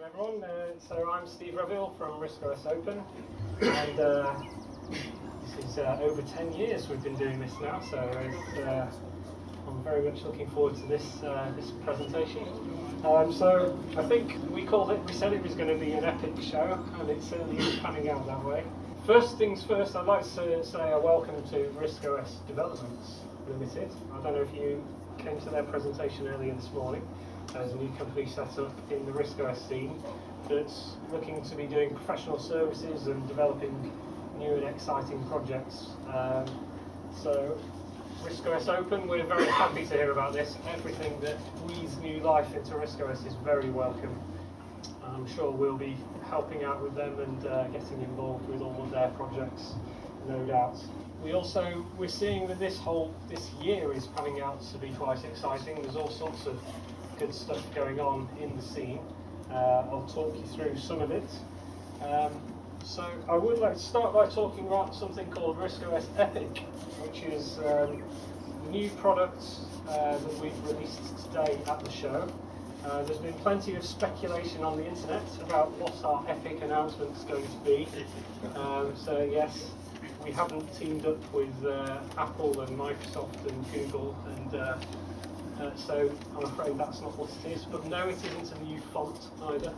Welcome everyone. So I'm Steve Reville from RISC-OS Open, and this is over 10 years we've been doing this now. So I'm very much looking forward to this presentation. So I think we said it was going to be an epic show, and it certainly is panning out that way. First things first, I'd like to say a welcome to RISC-OS Developments Limited. I don't know if you came to their presentation earlier this morning. There's a new company set up in the RISC-OS scene that's looking to be doing professional services and developing new and exciting projects. So RISC-OS Open, we're very happy to hear about this. Everything that breathes new life into RISC-OS is very welcome. I'm sure we'll be helping out with them and getting involved with all of their projects, no doubt. We're seeing that this year is panning out to be quite exciting. There's all sorts of good stuff going on in the scene. I'll talk you through some of it. So I would like to start by talking about something called RISC-OS Epic, which is a new product that we've released today at the show. There's been plenty of speculation on the internet about what our Epic announcement's going to be. So yes, we haven't teamed up with Apple and Microsoft and Google, and so I'm afraid that's not what it is. But no, it isn't a new font either.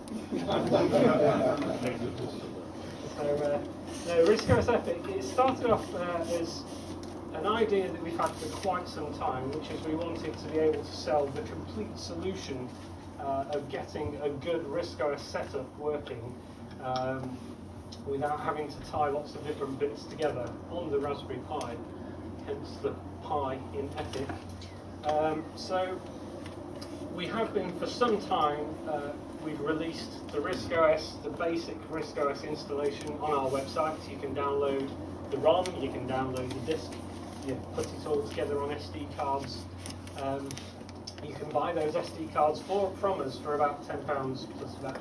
So no, RISC-OS Epic, it started off as an idea that we've had for quite some time, which is we wanted to be able to sell the complete solution of getting a good RISC-OS setup working without having to tie lots of different bits together on the Raspberry Pi, hence the Pi in Epic. So we have been for some time, we've released the RISC-OS, the basic RISC-OS installation on our website. You can download the ROM, you can download the disk, you put it all together on SD cards. You can buy those SD cards from us for about £10 plus that.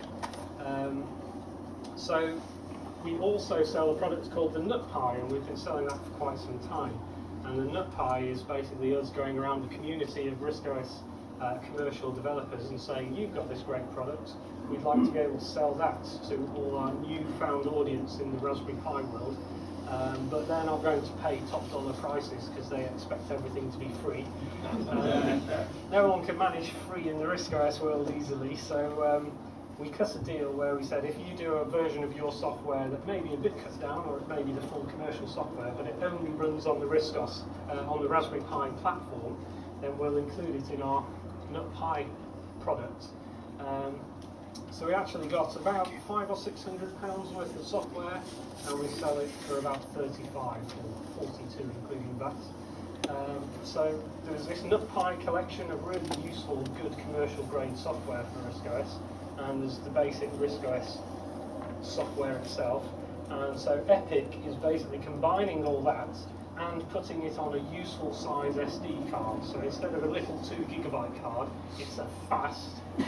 So we also sell a product called the NutPi, and we've been selling that for quite some time. And the NutPi is basically us going around the community of RISC-OS commercial developers and saying, you've got this great product, we'd like to be able to sell that to all our newfound audience in the Raspberry Pi world, but they're not going to pay top dollar prices because they expect everything to be free. No one can manage free in the RISC-OS world easily, so we cut a deal where we said if you do a version of your software that may be a bit cut down, or it may be the full commercial software, but it only runs on the RISC-OS, on the Raspberry Pi platform, then we'll include it in our NutPi product. So we actually got about £500 or £600 worth of software, and we sell it for about 35 or 42 including that. So there's this NutPi collection of really useful, good commercial grade software for RISC-OS, and there's the basic RISC-OS software itself. And so Epic is basically combining all that and putting it on a useful size SD card. So instead of a little 2 GB card, it's a fast,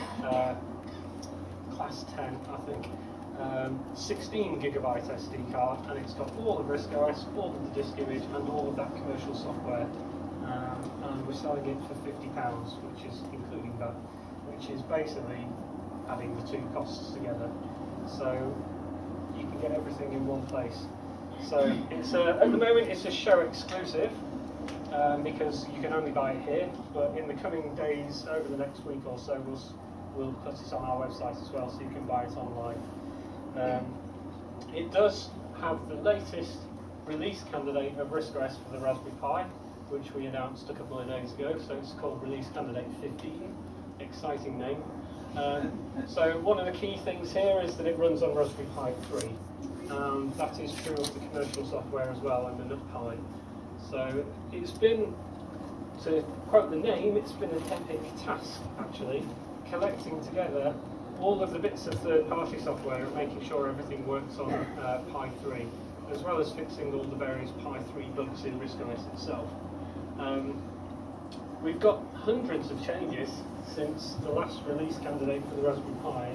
class 10 I think, 16 GB SD card, and it's got all of RISC-OS, all of the disk image, and all of that commercial software. And we're selling it for £50, which is including that, which is basically adding the two costs together, so you can get everything in one place. So it's at the moment it's a show exclusive because you can only buy it here, but in the coming days, over the next week or so, we'll put it on our website as well, so you can buy it online. It does have the latest release candidate of RISC-OS for the Raspberry Pi, which we announced a couple of days ago, so it's called Release Candidate 15, exciting name. So one of the key things here is that it runs on Raspberry Pi 3. That is true of the commercial software as well, and the NutPi. So it's been, to quote the name, it's been an epic task actually, collecting together all of the bits of third-party software and making sure everything works on Pi 3, as well as fixing all the various Pi 3 bugs in RISC-OS itself. We've got hundreds of changes since the last release candidate for the Raspberry Pi.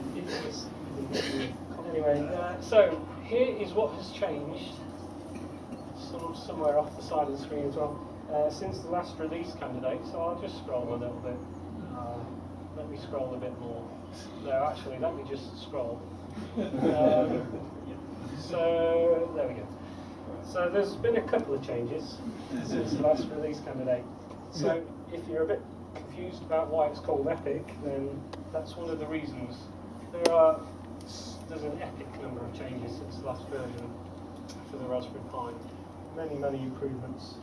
Anyway, so here is what has changed, somewhere off the side of the screen as well, since the last release candidate. So I'll just scroll a little bit. let me scroll a bit more. No, actually, let me just scroll. So there we go. So there's been a couple of changes since the last release candidate. So if you're a bit confused about why it's called Epic, then that's one of the reasons. There's an epic number of changes since the last version for the Raspberry Pi. Many improvements.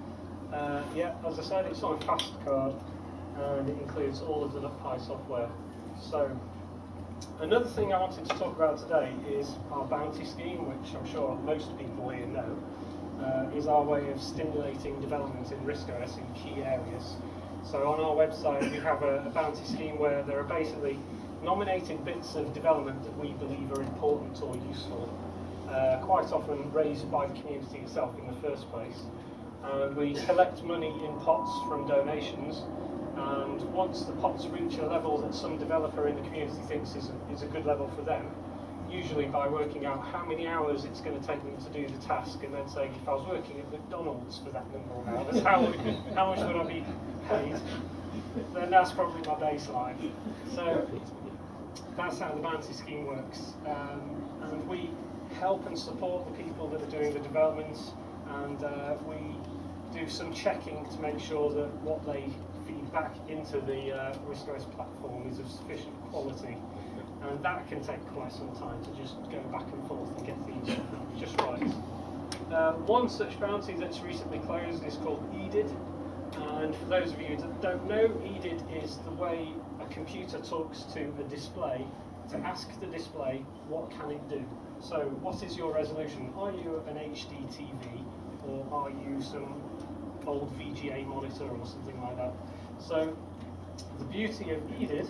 Yeah, as I said, it's on a fast card and it includes all of the NutPi software. So another thing I wanted to talk about today is our bounty scheme, which I'm sure most people here know, is our way of stimulating development in RISC-OS in key areas. So on our website we have a bounty scheme where there are basically nominated bits of development that we believe are important or useful, quite often raised by the community itself in the first place. And we collect money in pots from donations, and once the pots reach a level that some developer in the community thinks is a good level for them, usually by working out how many hours it's going to take them to do the task, and then saying, if I was working at McDonald's for that number of hours, how much would I be paid? Then that's probably my baseline. So that's how the bounty scheme works. And we help and support the people that are doing the development, and we do some checking to make sure that what they feed back into the RISC-OS platform is of sufficient quality. And that can take quite some time to just go back and forth and get things just right. One such bounty that's recently closed is called EDID. And for those of you that don't know, EDID is the way a computer talks to a display to ask the display what can it do. So what is your resolution? Are you an HD TV, or are you some old VGA monitor or something like that? So the beauty of EDID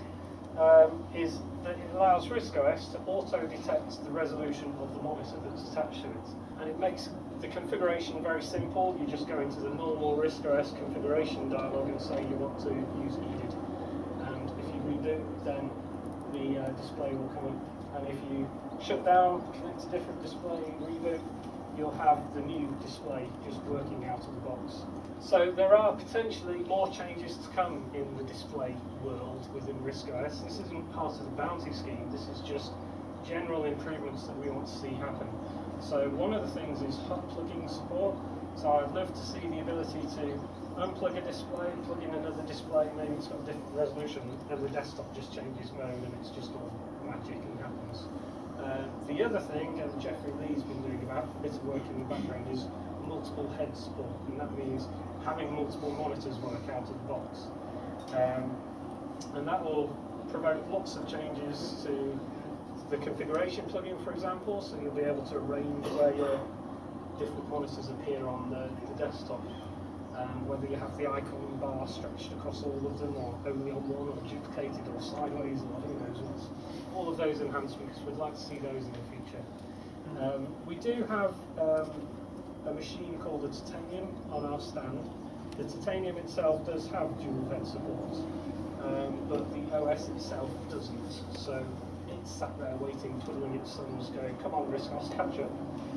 is that it allows RISC-OS to auto-detect the resolution of the monitor that's attached to it. And it makes the configuration very simple. You just go into the normal RISC-OS configuration dialog and say you want to use EDID. And if you redo, then the display will come up. And if you shut down, connect a different display, reboot, you'll have the new display just working out of the box. So there are potentially more changes to come in the display world within RISC-OS. This isn't part of the bounty scheme, this is just general improvements that we want to see happen. So one of the things is hot plugging support. So I'd love to see the ability to unplug a display, plug in another display, maybe it's got a different resolution, and the desktop just changes mode and it's just all magic and happens. The other thing, and Jeffrey Lee's been doing about a bit of work in the background, is multiple head support, and that means having multiple monitors work out of the box. And that will provoke lots of changes to the configuration plugin, for example, so you'll be able to arrange where your different monitors appear on the desktop. Whether you have the icon bar stretched across all of them, or only on one, or duplicated, or sideways, or who knows what. All of those enhancements, we'd like to see those in the future. We do have a machine called the Titanium on our stand. The Titanium itself does have dual head support, but the OS itself doesn't. So it's sat there waiting, twiddling its thumbs, going, come on RISC-OS, catch up.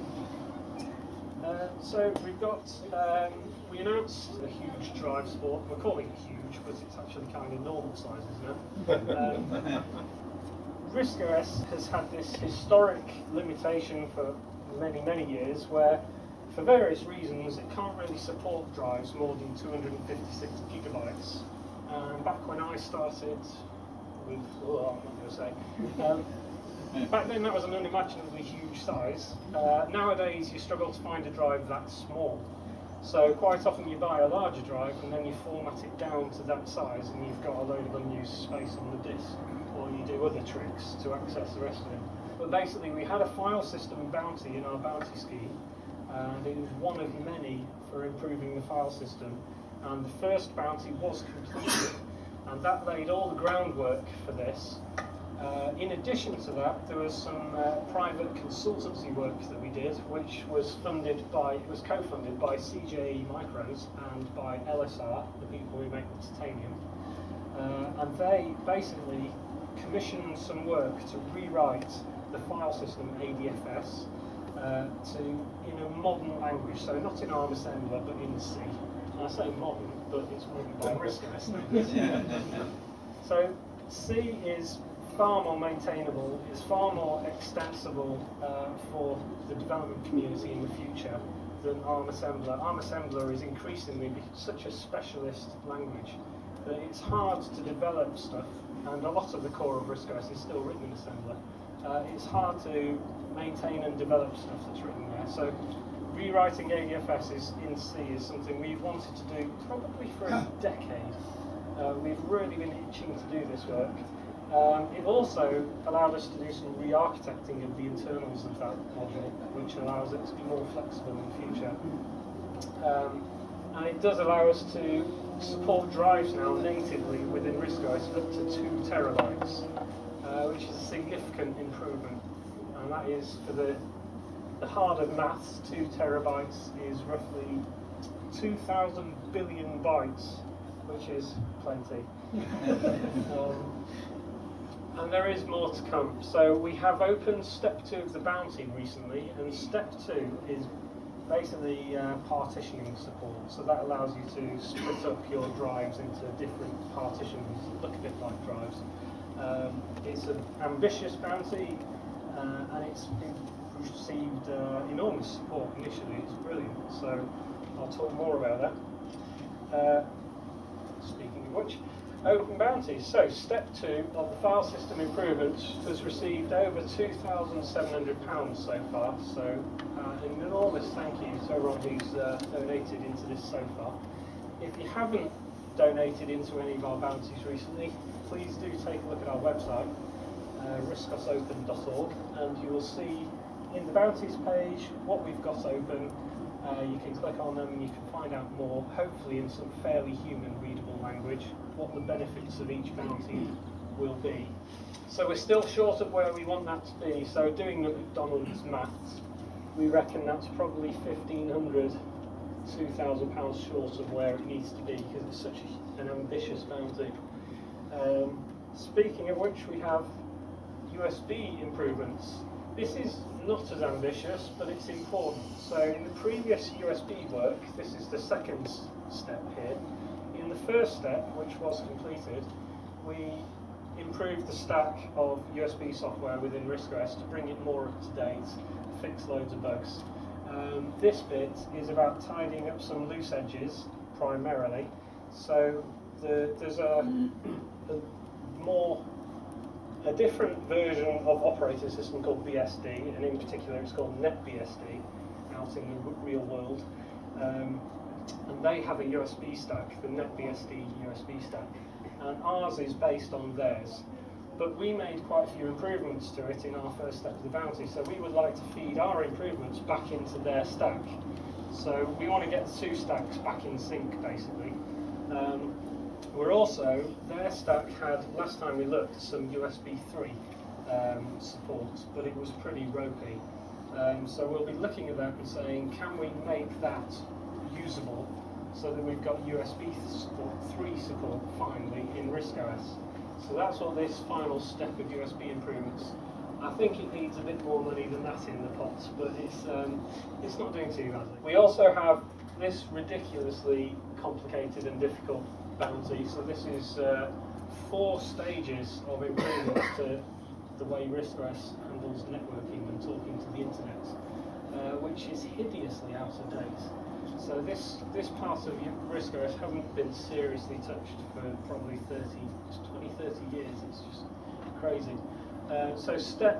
So we've got, we announced a huge drive support. We're calling it huge, but it's actually kind of normal sizes now. RISC-OS has had this historic limitation for many years, where for various reasons it can't really support drives more than 256 gigabytes. Back when I started with, I'm not going to say, back then that was an unimaginably huge size. Nowadays you struggle to find a drive that small. So quite often you buy a larger drive and then you format it down to that size and you've got a load of unused space on the disk, or you do other tricks to access the rest of it. But basically we had a file system bounty in our bounty scheme, and it was one of many for improving the file system. And the first bounty was completed, and that laid all the groundwork for this. In addition to that, there was some private consultancy work that we did, which was funded by, it was co-funded by CJE Micros and by LSR, the people who make the Titanium. And they basically commissioned some work to rewrite the file system ADFS in a modern language, so not in ARM assembler, but in C. And I say modern, but it's written by RISC-OS. So C is far more maintainable, is far more extensible for the development community in the future than ARM assembler. ARM assembler is increasingly such a specialist language that it's hard to develop stuff, and a lot of the core of RISC-OS is still written in assembler. It's hard to maintain and develop stuff that's written there. So rewriting ADFS in C is something we've wanted to do probably for a decade. We've really been itching to do this work. It also allowed us to do some re-architecting of the internals of that module, which allows it to be more flexible in the future. And it does allow us to support drives now natively within RISC-OS up to 2 terabytes, which is a significant improvement. And that is, for the heart of maths, 2 terabytes is roughly 2,000 billion bytes, which is plenty. And there is more to come. So we have opened step 2 of the bounty recently, and step 2 is basically partitioning support. So that allows you to split up your drives into different partitions, look a bit like drives. It's an ambitious bounty, and it's received enormous support initially. It's brilliant. So I'll talk more about that. Speaking of which, open bounties. So step 2 of the file system improvements has received over £2,700 so far. So an enormous thank you to everyone who's donated into this so far. If you haven't donated into any of our bounties recently, please do take a look at our website, riscosopen.org, and you will see in the bounties page what we've got open. You can click on them and you can find out more, hopefully in some fairly human readable language, what the benefits of each bounty will be. So we're still short of where we want that to be. So doing the McDonald's maths, we reckon that's probably £1,500, £2,000 short of where it needs to be, because it's such an ambitious bounty. Speaking of which, we have USB improvements. This is not as ambitious, but it's important. So in the previous USB work, this is the second step here. In the first step, which was completed, we improved the stack of USB software within RISC-OS to bring it more up to date, fix loads of bugs. This bit is about tidying up some loose edges, primarily. So there's a different version of operating system called BSD, and in particular it's called NetBSD out in the real world. And they have a USB stack, the NetBSD USB stack, and ours is based on theirs. But we made quite a few improvements to it in our first step of the bounty, so we would like to feed our improvements back into their stack. So we want to get the 2 stacks back in sync, basically. We're also, their stack had, last time we looked, some USB 3 support, but it was pretty ropey. So we'll be looking at that and saying, can we make that usable so that we've got USB 3 support finally in RISC-OS. So that's what this final step of USB improvements. I think it needs a bit more money than that in the pot, but it's not doing too badly. We also have this ridiculously complicated and difficult bounty. So this is 4 stages of improvements to the way RISC-OS handles networking and talking to the internet, which is hideously out of date. So this part of RISC-OS hasn't been seriously touched for probably 20, 30 years. It's just crazy. So step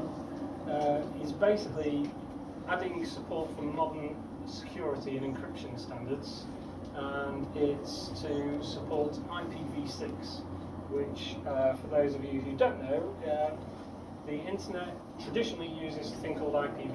1 is basically adding support for modern security and encryption standards, and it's to support IPv6, which for those of you who don't know, the internet traditionally uses a thing called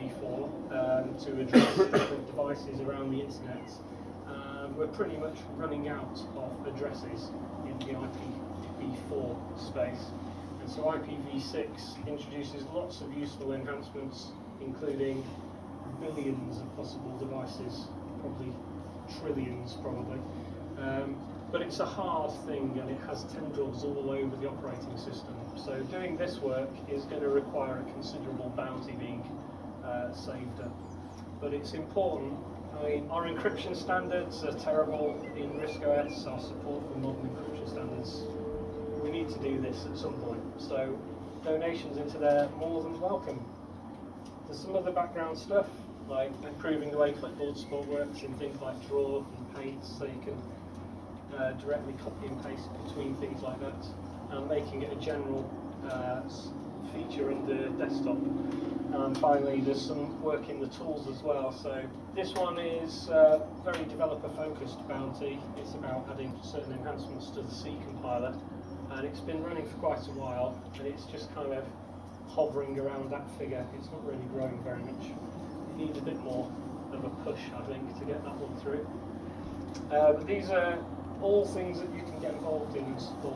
IPv4 to address different devices around the internet. We're pretty much running out of addresses in the IPv4 space, and so IPv6 introduces lots of useful enhancements, including billions of possible devices, probably trillions probably. But it's a hard thing, and it has tendrils all over the operating system. So doing this work is going to require a considerable bounty being saved up. But it's important. I mean, our encryption standards are terrible in RISC-OS. Our support for modern encryption standards, we need to do this at some point. So donations into there are more than welcome. There's some other background stuff, like improving the way clipboard support works in things like Draw and Paint, so you can directly copy and paste between things like that, and making it a general feature in the desktop. And finally, there's some work in the tools as well. So this one is very developer-focused bounty. It's about adding certain enhancements to the C compiler, and it's been running for quite a while, and it's just kind of hovering around that figure. It's not really growing very much. It needs a bit more of a push, I think, to get that one through. But these are all things that you can get involved in and support.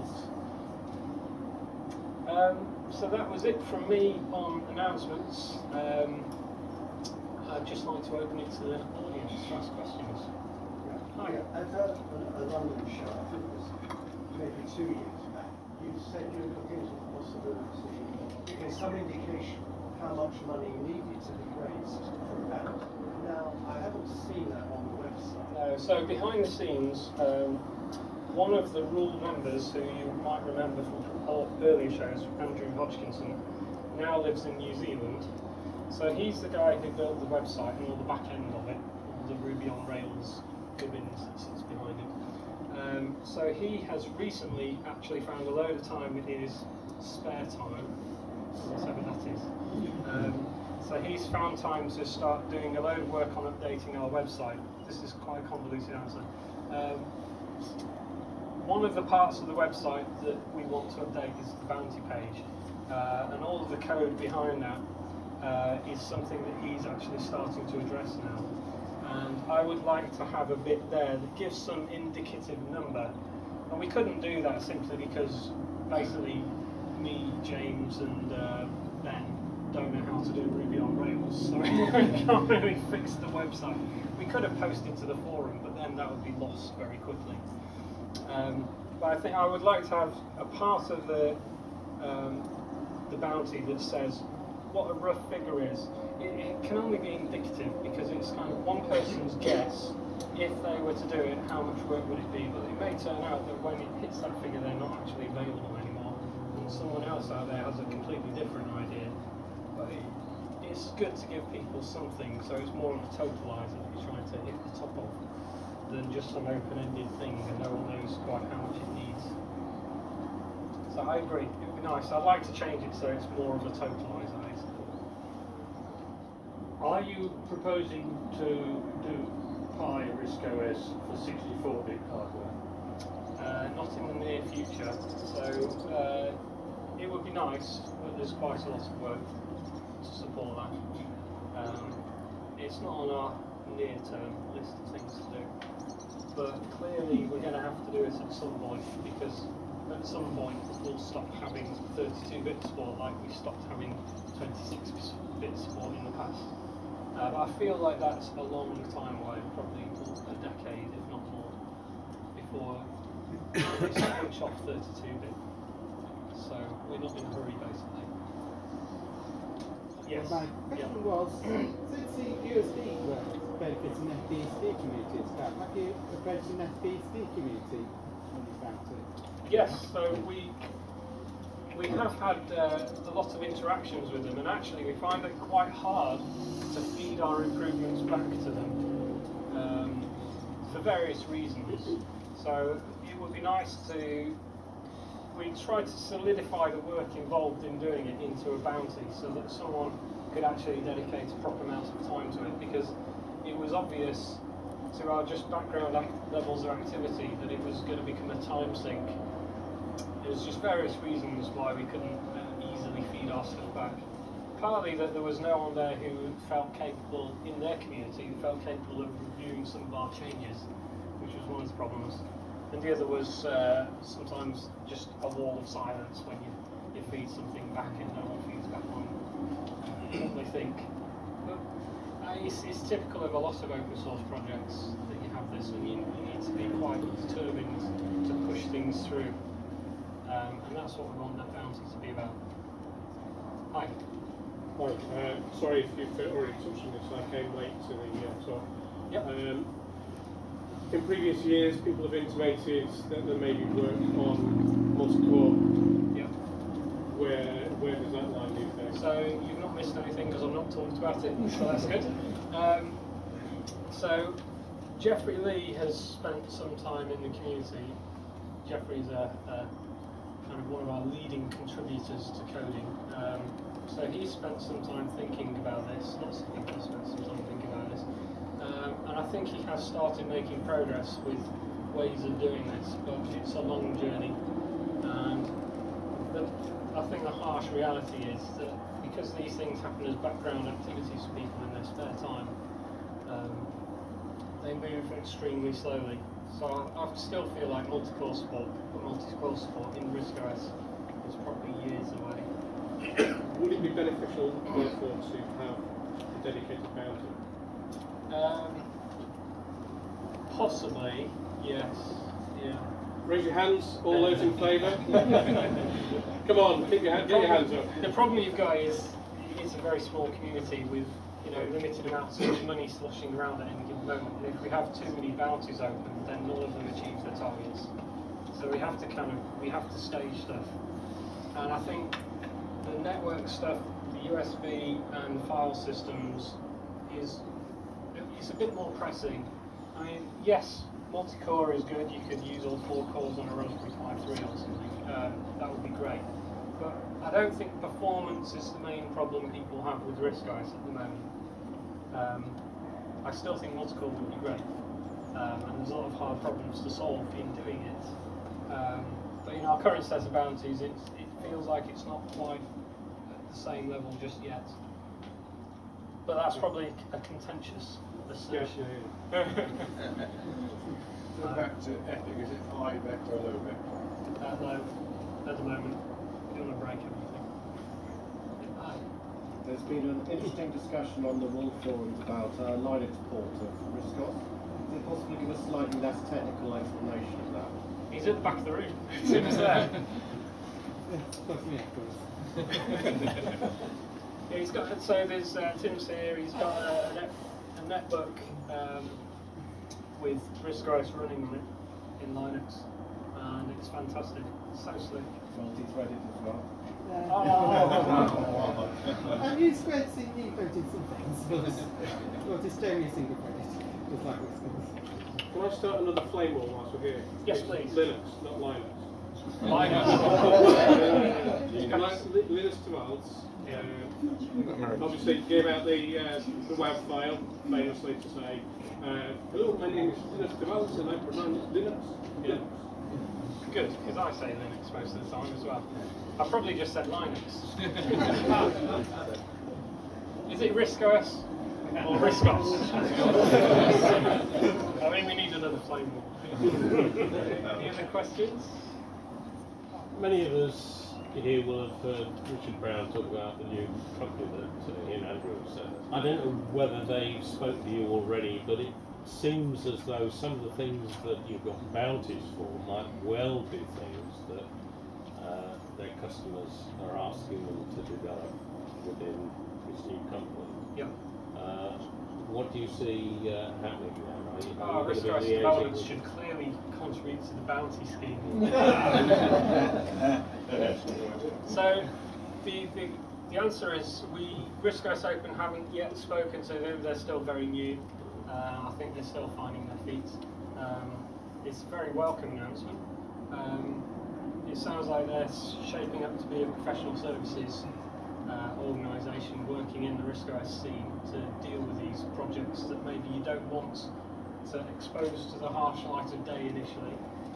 So that was it from me on announcements. I'd just like to open it to the audience to ask questions. Hi. At a London show, I think it was maybe 2 years back, you said you were looking into the possibility of giving some indication of how much money needed to be raised for a band. Now, I haven't seen that on the website. No, so behind the scenes, one of the rule members, who you might remember from earlier shows, Andrew Hodgkinson, now lives in New Zealand. So he's the guy who built the website and all the back end of it, all the Ruby on Rails gubbins that sits behind it. So he has recently actually found a load of time in his spare time, whatever that is. So he's found time to start doing a load of work on updating our website. This is quite a convoluted answer. One of the parts of the website that we want to update is the bounty page, and all of the code behind that is something that he's actually starting to address now. And I would like to have a bit there that gives some indicative number. And we couldn't do that simply because basically me, James and Ben don't know how to do Ruby on Rails, so we can't really fix the website. We could have posted to the forum, but then that would be lost very quickly. But I think I would like to have a part of the bounty that says what a rough figure is. It can only be indicative because it's kind of one person's guess. If they were to do it, how much work would it be? But it may turn out that when it hits that figure, they're not actually available anymore, and someone else out there has a completely different idea. But it's good to give people something, so it's more of a totalizer that you're trying to hit the top of, than just some open-ended thing and no one knows quite how much it needs. So I agree, it would be nice. I'd like to change it so it's more of a totalizer, basically. Are you proposing to do Pi RISC OS for 64-bit hardware? Not in the near future, so it would be nice, but there's quite a lot of work to support that. It's not on our near-term list of things to do. But clearly we're going to have to do it at some point, because at some point we'll stop having 32-bit support like we stopped having 26-bit support in the past. But I feel like that's a long time away, probably a decade if not more, before we switch off 32-bit. So we're not in a hurry basically. Yes. My question was, since the USB benefits an FBSD community and stuff, have you approached an FBSD community on this bounty? Yes, so we have had a lot of interactions with them, and actually we find it quite hard to feed our improvements back to them for various reasons. So it would be nice to, we try to solidify the work involved in doing it into a bounty so that someone could actually dedicate a proper amount of time to it, because it was obvious to our just background levels of activity that it was going to become a time sink. There's just various reasons why we couldn't easily feed our stuff back. Partly that there was no one there who felt capable, in their community, who felt capable of reviewing some of our changes, which was one of the problems. And the other was sometimes just a wall of silence when you feed something back and no one feeds back on what they think. But it's typical of a lot of open source projects that you have this, and you need to be quite determined to push things through. And that's what we want that bounty to be about. Hi. Hi, sorry if you've already touched on this, I came late to the talk. Yep. In previous years, people have intimated that there may be work on multi-core So you've not missed anything because I've not talked about it, so that's good. So Jeffrey Lee has spent some time in the community. Jeffrey's kind of one of our leading contributors to coding. So he's spent some time thinking about this. Lots of people have spent some time thinking about this. And I think he has started making progress with ways of doing this, but it's a long journey. And I think the harsh reality is that because these things happen as background activities for people in their spare time, they move extremely slowly. So I still feel like multi-core support in RISC-OS is probably years away. Would it be beneficial, therefore, to have a dedicated bounty? Possibly, yes. Yeah. Raise your hands, all those in favour. Come on, get your hands up. The problem you've got is it's a very small community with limited amounts of money sloshing around at any given moment. And if we have too many bounties open, then none of them achieve their targets. So we have to stage stuff. And I think the network stuff, the USB and file systems is a bit more pressing. I mean, yes, multi-core is good. You could use all 4 cores on a Raspberry Pi 3 or something. That would be great. But I don't think performance is the main problem people have with RISC-OS at the moment. I still think multi-core would be great. And there's a lot of hard problems to solve in doing it. But in our current set of bounties, it feels like it's not quite at the same level just yet. But that's probably a contentious assertion. So back to Epic, is it high vector or low vector? Low at the moment. You want to break everything. There's been an interesting discussion on the Wolf forums about Linux port of RISC-OS. Is it possible to give a slightly less technical explanation of that? He's at the back of the room. Tim's there. Plus me, of course. Yeah, he's got. So there's Tim's here. He's got a netbook with RISC-OS running on it in Linux, and it's fantastic. It's so slick. Multi-threaded as well. Oh. And you squared CD voted some things, but it's generally single credit, just like RISC-OS. Can I start another flame war whilst we're here? Yes, please. Linux, not Linux. Linux. Linux torvalds. Obviously gave out the web file, famously to say, hello, my name is Linux torvalds and I pronounce Linux. Yeah. Good, because I say Linux most of the time as well. I probably just said Linux. Is it RISC-OS or RISC-OS? I mean, we need another flame war. Any other questions? Many of us here will have heard Richard Brown talk about the new company that he and Andrew have set. I don't know whether they've spoke to you already, but it seems as though some of the things that you've got bounties for might well be things that their customers are asking them to develop within this new company. Yep. What do you see happening there? RISC-OS developments should clearly contribute to the bounty scheme. So the answer is RISC-OS Open haven't yet spoken to them. They're still very new. I think they're still finding their feet. It's a very welcome announcement. It sounds like they're shaping up to be a professional services organisation working in the RISC-OS scene to deal with these projects that maybe you don't want to expose to the harsh light of day initially.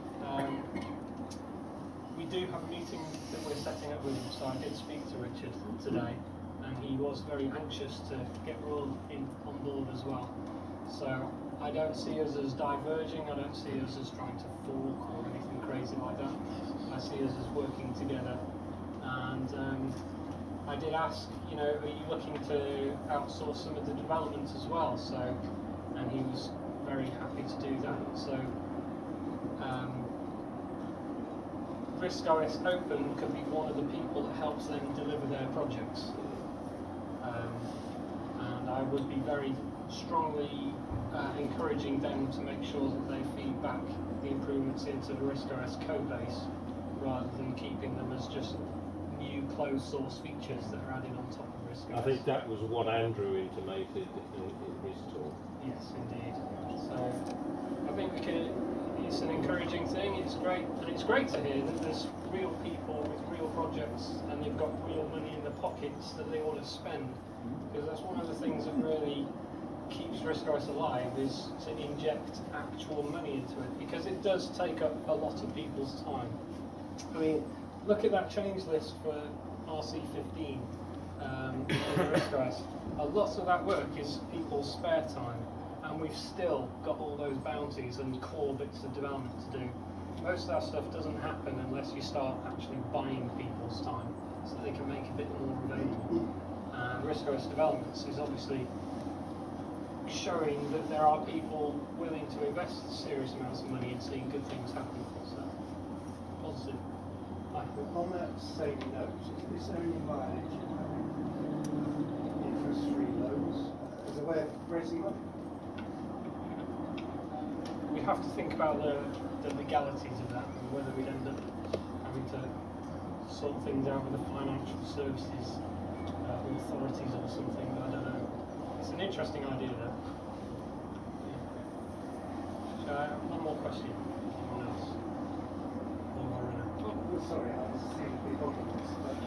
We do have a meeting that we're setting up with them, so I did speak to Richard today, and he was very anxious to get Royal on board as well. So I don't see us as diverging, I don't see us as trying to fork or anything crazy like that. I see us as working together. And I did ask, are you looking to outsource some of the development as well? So, and he was very happy to do that. So RISC-OS Open could be one of the people that helps them deliver their projects. And I would be very strongly encouraging them to make sure that they feed back the improvements into the RISC-OS code base rather than keeping them as just new closed source features that are added on top of RISC-OS. I think that was what Andrew intimated in his talk. Yes, indeed. So I think it's an encouraging thing. It's great, and it's great to hear that there's real people with real projects, and they've got real money in their pockets that they want to spend. Because that's one of the things that really keeps RISC-OS alive, is to inject actual money into it, because it does take up a lot of people's time. I mean, look at that change list for RC15 RISC-OS. A lot of that work is people's spare time, and we've still got all those bounties and core bits of development to do. Most of that stuff doesn't happen unless you start actually buying people's time, so they can make a bit more available. RISC-OS Developments is obviously showing that there are people willing to invest serious amounts of money in seeing good things happen. So, positive. On that same note, is there any mileage interest-free loans as a way of raising money? We have to think about the legalities of that, and whether we'd end up having to sort things out with the financial services authorities or something. I don't know. It's an interesting idea, though. One more question. Anyone else? Sorry, I was seeing the big arguments.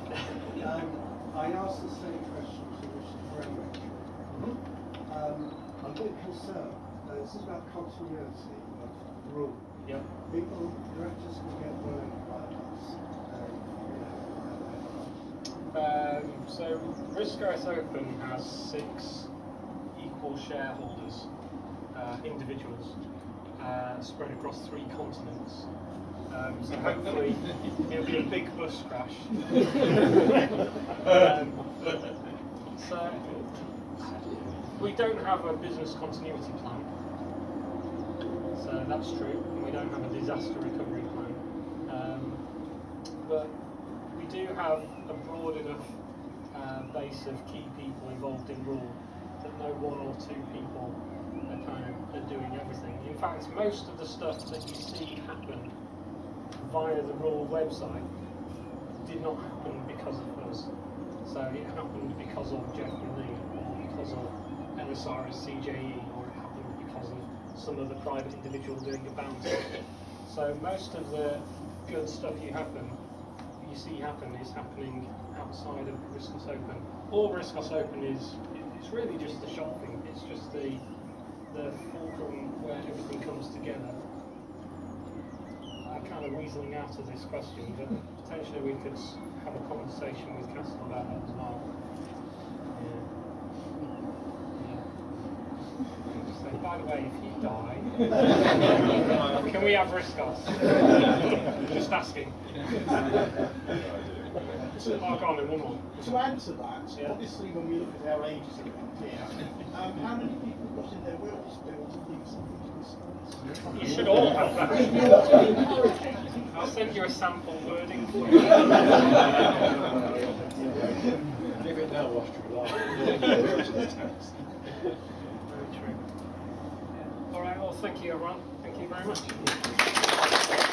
I asked the same question to Richard Bremwick. I'm a bit concerned. This is about continuity of rule. Yep. Directors can get burned by us. So RISC-OS Open has 6 equal shareholders, individuals, spread across 3 continents. So hopefully it'll be a big bus crash. So we don't have a business continuity plan. So that's true. We don't have a disaster recovery plan. But we do have a broad enough base of key people involved in rule that no 1 or 2 people are doing everything. In fact, most of the stuff that you see happen via the rule website did not happen because of us. So it happened because of Jeffrey Lee, or because of NSRS CJE, or it happened because of some other private individual doing a bounty. So most of the good stuff you see happen is happening outside of RISC-OS Open. All RISC-OS Open is, it's really just the shop thing. It's just the fulcrum where everything comes together. I'm kind of weaseling out of this question, but potentially we could have a conversation with Castle about that as well. So, by the way, if you die, can we have RISC-OS? Just asking. Mark on in one more. To add to that, obviously when we look at our ages here, how many people got in their wills built to leave something to the You should all have that. I'll send you a sample wording. Give it now whilst you're alive. Very true. All right, well, thank you, everyone. Thank you very much.